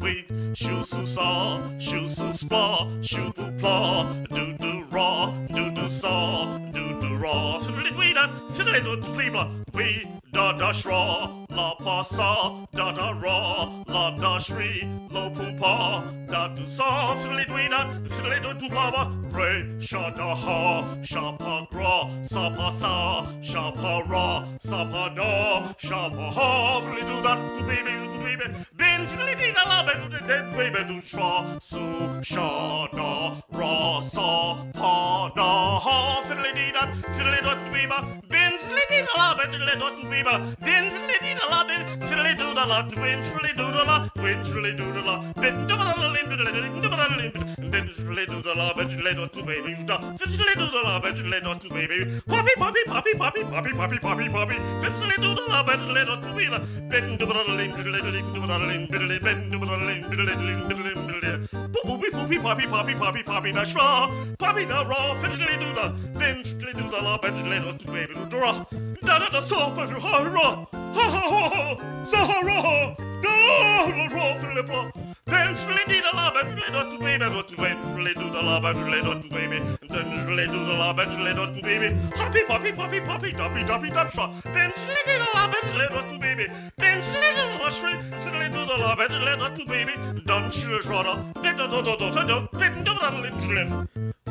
tweet, shoo su saw, shoo su spa, shoo boo plaw, do do raw, do do saw, do do raw, siddly tweeta, siddly do pleebla, we da da shraw, la pa saw, da da raw, la da shri, lo poo paw, da do saw, siddly tweeta, siddly do plaba, re, sha da ha, sha pa gra, sa pa sa, sha pa ra, sa pa da, sha pa ha, siddly do that, baby, bin siddly da la, baby, do shra, su, sha da, ra, sa, pa da, ha, siddly da, siddly do bin siddly da la, siddly do bin siddly da la, siddly do da la, win siddly do da la, win siddly do da la, bin do da la, bin siddly do da la, siddly do baby, siddly do da la, siddly do baby, poppy, poppy, poppy, poppy, poppy, poppy, poppy, poppy, siddly do da la, siddly do baby, bin do da la, siddly bin do da la, poopy, poopy, poppy, poppy, poppy, poppy, da shra, poppy da raw, fiddly do da, bin fiddly do da la, siddly do baby, do ra, da da da so, ha ra, ha ha ha, so ra, da ra, fiddly blah. Then fiddly do la, siddly do baby, when fiddly do the la, siddly do baby, then fiddly do the la, siddly do baby, happy, poppy, poppy, poppy, doppy, doppy, dop shra, then fiddly do the la, siddly do baby, then fiddly do the la, fiddly do the la, siddly do baby, done chill shra, do.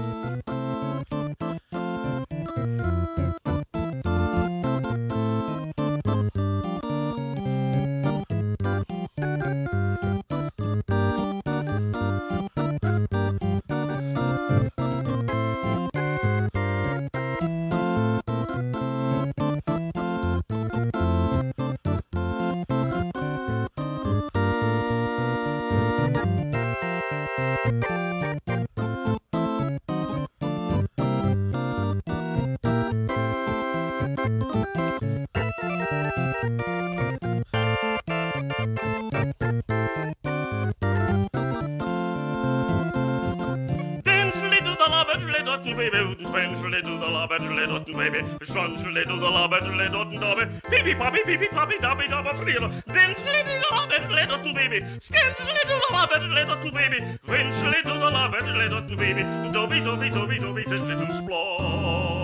Eventually do the la, eventually do baby, eventually do the la, eventually do dobby, pee pee poppy, dobby dobby free, eventually do the la, eventually do baby, scantily do the la, eventually do baby, eventually do the la, eventually do baby, dobby, dobby, dobby, dobby, do splaw.